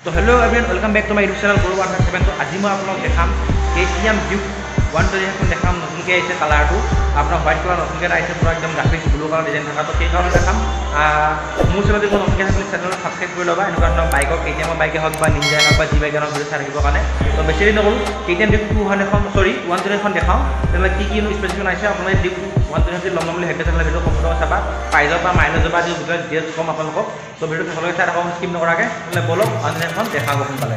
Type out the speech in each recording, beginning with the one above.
So hello everyone, welcome back to my YouTube channel Guru 107. So আজি মই আপোনাক দেখাম KTM Duke 120 এখন দেখাম নতুনকৈ আহিছে কালাৰটো আপোনাৰ হোৱাইট কালাৰ নতুনকৈ আহিছে পুৰা একদম গ্ৰাফিক্স ব্লু কালাৰ ডিজাইন থকা তো সেইকাৰণে দেখাম মোৰ চেনেলটো নতুনকৈ আপুনি চেনেলটো সাবস্ক্ৰাইব কৰি ল'বা এনেকুৱা ধৰণৰ বাইকৰ KTM বাইকে হওক বা নিঞ্জা হওক বা জি বাইক হওক ভিডিঅ' চাই থাকিবৰ কাৰণে তো বেছি দেৰি নকৰোঁ KTM Duke 200 এখন 120 এখন দেখাওঁ তেনেহ'লে কি কি স্পেচিফিকেশ্যন আহিছে আপোনালোকে Duke 120 ল'ম বুলি ভাবিছে তেনেহ'লে ভিডিঅ' সম্পূৰ্ণ চাবা প্ৰাইজৰ পৰা মাইলেজৰ পৰা যি গোটেই ডিটেইলছ ক'ম আপোনালোকক তো ভিডিঅ'টো শেষলৈকে চাই থাকক স্কিপ নকৰাকৈ তেনেহ'লে বলক 120 এখন দেখাব সোনকালে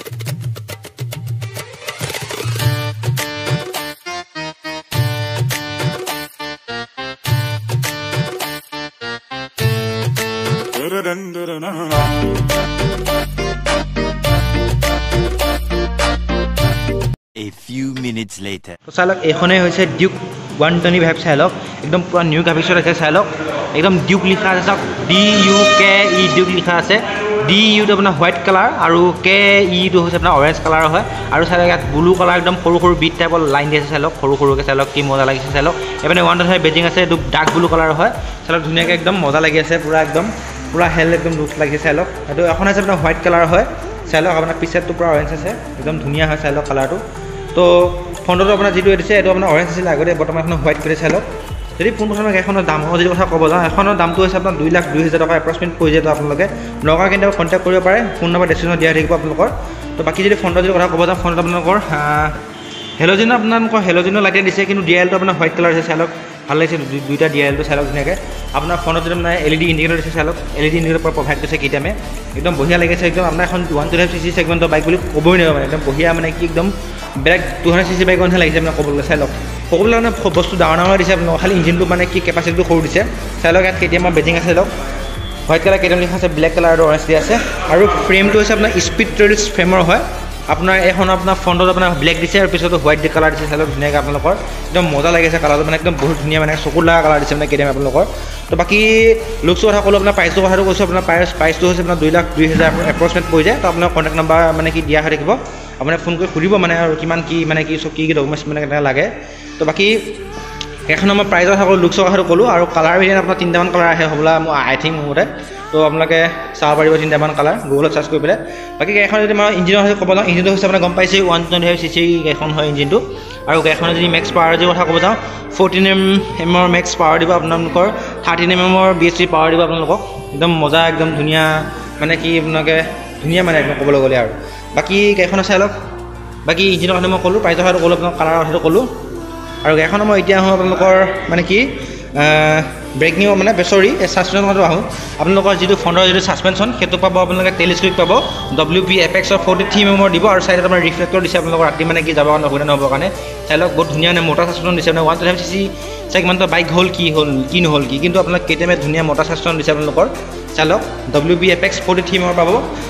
A few minutes later. তো চাই লওক এইখনেই হৈছে ডিউক 120 ভাইব চাই লওক একদম পুৰা নিউ গ্ৰাফিক্সত আছে চাই লওক একদম ডিউক লিখা আছে চাওক DUKE ডিউক লিখা আছে DU টো আপোনাৰ হোৱাইট কালাৰ আৰু KE টো হৈছে আপোনাৰ অৰেঞ্জ কালাৰ হয় আৰু চাই লওক ইয়াত ব্লু কালাৰ একদম সৰু সৰু বিট টাইপৰ লাইন দি আছে চাই লওক সৰু সৰুকৈ চাই লওক কি মজা লাগিছে চাই লওক এইপিনে 125 বেজিং আছে এইটো ডাৰ্ক ব্লু কালাৰ হয় চাই লওক ধুনীয়াকৈ একদম মজা লাগি আছে পুৰা একদম পুৰা হেল একদম লুক লাগিছে চাই লওক এইটো এখন আছে আপোনাৰ হোৱাইট কালাৰ হয় চাই লওক আপোনাৰ পিছতটো পুৰা অৰেঞ্জ আছে একদম ধুনীয়া হয় চাই লওক কালাৰটো তো ফোনটো আপোনাৰ যিটো দিছে এইটো আপোনাৰ অৰেঞ্জ আছিল আগতে বৰ্তমান এখন হোৱাইট কৰি চাই লওক যদি পোনপ্ৰথমে গাড়ীখনৰ দামৰ যদি কথা ক'ব যাওঁ এখনৰ দামটো হৈছে আপোনাৰ 2,20,000 টকা এপ্ৰক্সিমেট পৰি যায় তো আপোনালোকে নগাঁও কেতিয়াবা কণ্টেক্ট কৰিব পাৰে ফোন নম্বৰ ডেছক্ৰিপশ্যনত দিয়া থাকিব আপোনালোকৰ তো বাকী যদি ফোনটো যদি কথা ক'ব যাওঁ ফোনটো আপোনালোকৰ হেল'জিনৰ লাইটে দিছে কিন্তু ডিএলটো আপোনাৰ হোৱাইট কালাৰ আছে চাই লওক ভাল লাগিছে দুইটা ডিএলটো চাই লওক ধুনীয়াকৈ আপোনাৰ ফোনত যদি মানে LED ইণ্ডিকেটৰ দিছে চাই লওক LED ইণ্ডিকেটৰ পৰা প্ৰভাইড কৰিছে কেতিয়ামে একদম বঢ়িয়া লাগিছে একদম আপোনাৰ এখন 125cc চেগমেণ্টৰ বাইক বুলি ক'বই নোৱাৰিব মানে একদম বঢ়িয়া মানে কি একদম বেলেগ 200cc বাইকৰহে লাগিছে মানে ক'বলৈ চাই লওক ক'বলৈ মানে বস্তু ডাঙৰ ডাঙৰ দিছে আপোনালোকক খালি ইঞ্জিনটো মানে কি কেপাচিটিটো সৰু দিছে চাই লওক ইয়াত কেতিয়াবা বেজিং আছে লওক হোৱাইট কালাৰ কেতিয়াবা লিখা আছে ব্লেক কালাৰ আৰু অৰেঞ্জ দি আছে আৰু ফ্ৰেমটো হৈছে আপোনাৰ স্পীড ট্ৰেডিক্স ফ্ৰেমৰ হয় আপোনাৰ এখন আপোনাৰ ফ্ৰণ্টত আপোনাৰ ব্লেক দিছে আৰু পিছতো হোৱাইট কালাৰ দিছে চাই লওক ধুনীয়াকৈ আপোনালোকৰ একদম মজা লাগিছে কালাৰটো মানে একদম বহুত ধুনীয়া মানে চকুৰ লগা কালাৰ দিছে মানে কেতিয়াবা আপোনালোকৰ তো বাকী লুকছৰ কথা ক'লোঁ আপোনাৰ প্ৰাইচটোৰ কথাটো কৈছোঁ আপোনাৰ প্ৰাইচটো হৈছে আপোনাৰ 2,20,000 এপ্ৰক্সিমেট পৰি যায় তো আপোনাৰ কণ্টেক্ট নাম্বাৰ মানে কি দিয়া হৈ থাকিব আপুনি ফোন কৰি সুধিব মানে আৰু কিমান কি মানে কি চব কি ডকুমেণ্টছ মানে কেনেকৈ লাগে তো বাকী সেইখনৰ মই প্ৰাইজৰ কথা ক'লোঁ লুকছৰ কথাটো ক'লোঁ আৰু কালাৰ ভেৰিয়েণ্ট আপোনাৰ 3টামান কালাৰ আহে হ'বলা মই আই থিংক মোৰ মতে তো আপোনালোকে চাব পাৰিব 3টামান কালাৰ গুগলত চাৰ্চ কৰি পেলাই বাকী গাড়ীখন যদি মই ইঞ্জিনৰ কথা ক'ব যাওঁ ইঞ্জিনটো হৈছে আপোনাৰ গম পাইছে 125cc গাড়ীখন হয় ইঞ্জিনটো আৰু গাড়ীখনৰ যদি মেক্স পাৱাৰ যদি কথা ক'ব যাওঁ 14mm মেক্স পাৱাৰ দিব আপোনালোকৰ 13mm BSC পাৱাৰ দিব আপোনালোকক একদম মজা একদম ধুনীয়া মানে কি আপোনালোকে ধুনীয়া মানে একদম ক'বলৈ গ'লে আৰু বাকী গাড়ীখনৰ চাই লওক বাকী ইঞ্জিনৰ কথা মই ক'লোঁ প্ৰাইজৰ কথাটো ক'লোঁ আপোনাক কালাৰৰ কথাটো ক'লোঁ আৰু গাড়ীখনৰ মই এতিয়া আহোঁ আপোনালোকৰ মানে কি ব্ৰেকিং মানে চৰি ছাছপেনশ্যনৰ কথাটো আহোঁ আপোনালোকৰ যিটো ফ্ৰণ্টৰ যিটো ছাছপেনশ্যন সেইটো পাব আপোনালোকে টেলিস্কোপিক পাব WP Apexৰ 43mm দিব আৰু চাইডত আপোনাৰ ৰিফ্লেক্টৰ দিছে আপোনালোকৰ ৰাতি মানে কি যাব কাৰণে অসুবিধা নহ'বৰ কাৰণে চাই লওক বহুত ধুনীয়া মানে মটা ছাছপেনশ্যন দিছে মানে 125cc চেগমেণ্টৰ বাইক হ'ল কি নহ'ল কি কিন্তু আপোনাক কেতিয়াবা ধুনীয়া মটা ছাছপেনশ্যন দিছে আপোনালোকৰ চাই লওক WP Apex 43mm পাব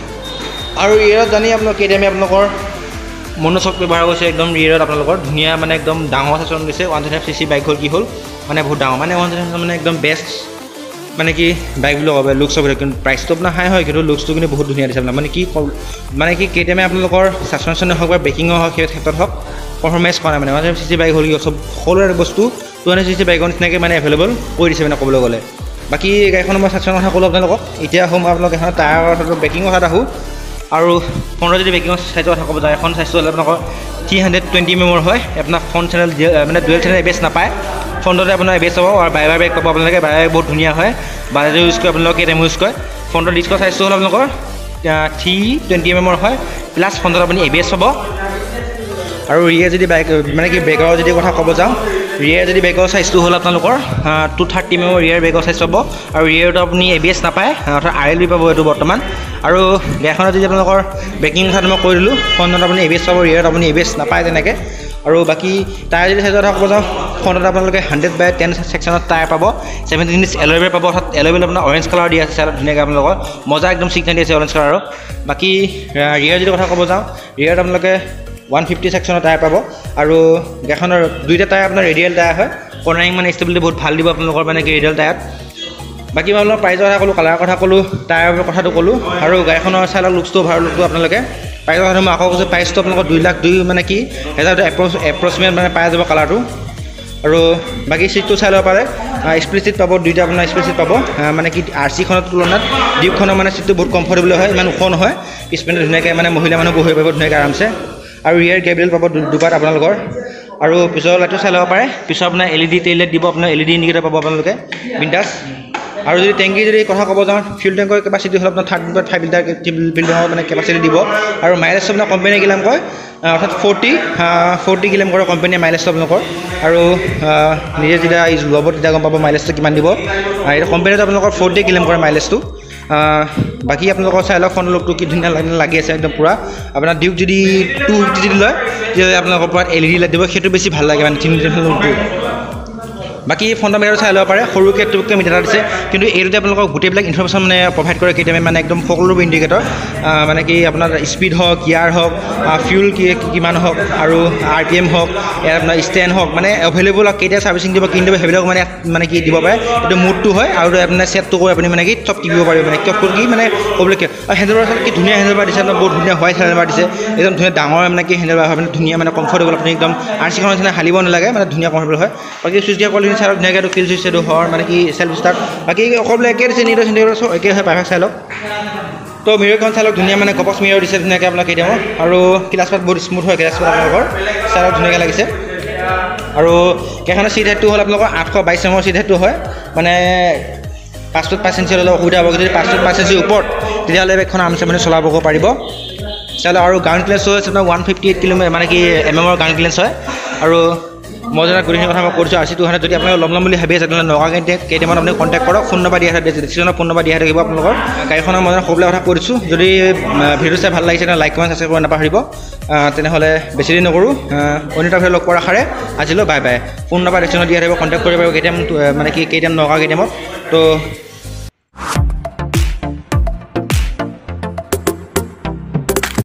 আৰু ইয়াত জানি আপোনালোক কেতিয়াবা আপোনালোকৰ মনোচক ব্যৱহাৰ কৰিছে একদম ৰিয়েৰত আপোনালোকৰ ধুনীয়া মানে একদম ডাঙৰ ছাছপেনশ্যন দিছে 125cc বাইক হ'ল কি হ'ল মানে বহুত ডাঙৰ মানে 125 মানে একদম বেষ্ট মানে কি বাইক বুলি ক'ব লুকছৰ ভিতৰত কিন্তু প্ৰাইচটো আপোনাৰ হাই হয় কিন্তু লুকছটো কিন্তু বহুত ধুনীয়া দিছে আপোনাৰ মানে কি কেতিয়াবা আপোনালোকৰ ছাছপেনশ্যনে হওক বা ব্ৰেকিঙৰ হওক সেই ক্ষেত্ৰত হওক পাৰফৰ্মেঞ্চ কৰা নাই মানে 125cc বাইক হ'ল কি চব সকলোৰে বস্তু 200cc বাইকৰ নিচিনাকৈ মানে এভেইলেবল কৰি দিছে মানে ক'বলৈ গ'লে বাকী গাড়ীখনৰ মই ছাছপেনশ্যনৰ কথা ক'লোঁ আপোনালোকক এতিয়া আহোঁ মই আপোনালোক এখন টায়াৰৰ কথাটো ব্ৰেকিঙৰ কথাত আহোঁ আৰু ফোনৰ যদি ব্ৰেকিঙৰ চাইজৰ কথা ক'ব যায় এখন চাইজটো হ'লে আপোনালোকৰ 320mm হয় আপোনাৰ ফ্ৰণ্ট চেনেল মানে ডুৱেল চেনেল ABS নাপায় ফ্ৰণ্টতে আপোনাৰ ABS পাব আৰু বাইবাৰ ব্ৰেক পাব আপোনালোকে বাইবাৰ বহুত ধুনীয়া হয় বাজাজে ইউজ কৰে আপোনালোকে কেতিয়াবা ইউজ কৰে ফ্ৰণ্টৰ ডিস্কৰ চাইজটো হ'ল আপোনালোকৰ 320mm হয় প্লাছ ফ্ৰণ্টত আপুনি ABS পাব আৰু ৰিয়েৰ যদি বাইক মানে কি ব্ৰেকৰ যদি কথা ক'ব যাওঁ ৰিয়েৰ যদি ব্ৰেকৰ চাইজটো হ'ল আপোনালোকৰ 230mm ৰিয়েৰ ব্ৰেকৰ চাইজ পাব আৰু ৰিয়েৰটো আপুনি ABS নাপায় অৰ্থাৎ RLB পাব এইটো বৰ্তমান আৰু গাড়ীখনত যদি আপোনালোকৰ ব্ৰেকিং কথাটো মই কৈ দিলোঁ ফ্ৰণ্টত আপুনি ABS পাব ৰিয়েৰত আপুনি ABS নাপায় তেনেকৈ আৰু বাকী টায়াৰ যদি চাইজৰ কথা ক'ব যাওঁ ফ্ৰণ্টত আপোনালোকে 100/10 ছেকশ্যনত টায়াৰ পাব 17 ইঞ্চ এলয় হুইল পাব অৰ্থাৎ এলয় হুইল আপোনাৰ অৰেঞ্জ কালাৰ দি আছে চাই ধুনীয়াকৈ আপোনালোকৰ মজা একদম চিগনেল দি আছে অৰেঞ্জ কালাৰৰ বাকী ৰিয়েৰ যদি কথা ক'ব যাওঁ ৰিয়েৰত আপোনালোকে 150 ছেকশ্যনৰ টায়াৰ পাব আৰু গাড়ীখনৰ দুইটা টায়াৰ আপোনাৰ ৰেডিয়েল টায়াৰ হয় কৰ্নাৰিং মানে ষ্টেবিলিটি বহুত ভাল দিব আপোনালোকৰ মানে কি ৰেডিয়েল টায়াৰত বাকী মই অলপ প্ৰাইজৰ কথা ক'লোঁ কালাৰৰ কথা ক'লোঁ টায়াৰৰ কথাটো ক'লোঁ আৰু গাড়ীখনৰ চাই লওক লুকছটো ভাল লুকটো আপোনালোকে প্ৰাইজৰ কথা মই আকৌ কৈছোঁ প্ৰাইচটো আপোনালোকৰ 2,02,000 মানে কি 1,000 এপ্ৰক্সিমেট মানে পাই যাব কালাৰটো আৰু বাকী চিটটো চাই ল'ব পাৰে স্প্লিট চিট পাব দুইটা আপোনাৰ স্প্লিট চিট পাব মানে কি RC-খনৰ তুলনাত ডিউকখনৰ মানে চিটটো বহুত কমফৰ্টেবল হয় ইমান ওখ নহয় পিছপিনে ধুনীয়াকৈ মানে মহিলা মানুহ বহিব পাৰিব ধুনীয়াকৈ আৰামছে আৰু ৰিয়াৰ গেবৰেল পাব দুপাত আপোনালোকৰ আৰু পিছৰ লাইটটো চাই ল'ব পাৰে পিছত আপোনাৰ LED টেইল লাইট দিব আপোনাৰ LED ইণ্ডিকেটৰ পাব আপোনালোকে বিন্দাছ আৰু যদি টেংকি যদি কথা ক'ব যাওঁ ফিউল টেংকৰ কেপাচিটি হ'ল আপোনাৰ 3.5 লিটাৰ বিল্ডিঙৰ মানে কেপাচিটি দিব আৰু মাইলেজটো আপোনাৰ কোম্পানীয়ে কিমান কয় অৰ্থাৎ 40 কিলোমিটাৰ কৰে কোম্পানীয়ে মাইলেজটো আপোনালোকৰ আৰু নিজে যেতিয়া ল'ব তেতিয়া গম পাব মাইলেজটো কিমান দিব এইটো কোম্পানীত আপোনালোকৰ 40 কিলোমিটাৰ মাইলেজটো বাকী আপোনালোকৰ চাই লওক ফ্ৰণ্ট লুকটো কি ধুনীয়া লাগি আছে একদম পূৰা আপোনাৰ ডিউক যদি 250 যদি লয় তেতিয়াহ'লে আপোনালোকৰ পৰা LED লাইট দিব সেইটো বেছি ভাল লাগে মানে লুকটো বাকী ফ্ৰণ্ট মিটাৰটো চাই ল'ব পাৰে সৰুকৈ টুককৈ মিটাৰ দিছে কিন্তু এইটোতে আপোনালোকক গোটেইবিলাক ইনফৰমেশ্যন মানে প্ৰভাইড কৰে কেইটামান মানে একদম সকলোবোৰ ইণ্ডিকেটৰ মানে কি আপোনাৰ স্পীড হওক গিয়াৰ হওক ফিউল কিমান হওক আৰু RPM হওক ইয়াৰ আপোনাৰ ষ্টেণ্ড হওক মানে এভেইলেবল কেতিয়া ছাৰ্ভিচিং দিব কি দিব সেইবিলাক মানে কি দিব পাৰে এইটো মুডটো হয় আৰু আপোনাৰ ছেটটো কৰি আপুনি মানে কি চব টিপিব পাৰিব মানে কিয় কি মানে ক'বলৈ কি আৰু হেণ্ডেলবাৰ কি ধুনীয়া হেণ্ডেলবাৰ দিছে আপোনাৰ বহুত ধুনীয়া হোৱাইট হেণ্ডেলবাৰ দিছে একদম ধুনীয়া ডাঙৰ মানে কি হেণ্ডেলবাৰ হয় মানে ধুনীয়া মানে কমফৰ্টেবল আপুনি একদম RC-খনৰ নিচিনা হালিব নালাগে মানে ধুনীয়া কমফৰ্টেবল হয় বাকী চুইচ দিয়া কোৱালিটি চাই লওক ধুনীয়াকৈ এইটো কিল চুইচ এইটো হয় মানে কি চেল্ফ ষ্টাৰ্ট বাকী সকলোৱে একে দিছে নিউট্ৰেল চেণ্টিগ্ৰেড চব একে হয় প্ৰাইভেট চাই লওক তো মিৰৰখন চাই লওক ধুনীয়া মানে গপছ মিৰৰ দিছে ধুনীয়াকৈ আপোনাক কেইটামান আৰু গ্লাছ পাত বহুত স্মুথ হয় গ্লাছ পাত আপোনালোকৰ চাই লওক ধুনীয়াকৈ লাগিছে আৰু কেইখনৰ চিট হেডটো হ'ল আপোনালোকৰ 822 নম্বৰ চিট হেডটো হয় মানে 5% হ'লে অসুবিধা হ'ব যদি 5% ওপৰত তেতিয়াহ'লে বাইকখন আৰামছে মানে চলাব পাৰিব চাই লওক আৰু গ্ৰাউণ্ড ক্লিয়াৰেঞ্চ হয় আপোনাৰ 158 কিলোমিটাৰ মানে কি MMৰ গ্ৰাউণ্ড ক্লিয়াৰেঞ্চ হয় আৰু মই জনা গোটেইখিনি কথা মই কৈছোঁ RC200 যদি আপোনালোকে ল'ম বুলি ভাবি আছে তেতিয়াহ'লে নগাঁও কেইটামান আপুনি কণ্টেক্ট কৰক ফোন নম্বৰ দিয়া ডিছক্ৰিপশ্যনত ফোন নম্বৰ দিয়া থাকিব আপোনালোকৰ গাড়ীখনৰ মই সকলোবিলাক কথা কৈ দিছোঁ যদি ভিডিঅ' চাই ভাল লাগিছে তেনে লাইক কমেণ্ট ছাবস্ক্ৰাইব কৰিব নাপাহৰিব তেনেহ'লে বেছি দেৰি নকৰোঁ অন্য এটা ভিডিঅ' লগ পোৱাৰ আশাৰে আজিলৈ বাই বাই ফোন নম্বৰ ডিছক্ৰিপশ্যনত দিয়া থাকিব কণ্টেক্ট কৰিব পাৰিব কেইটামান মানে কি কেইটামান নগাঁও কেইটামত তো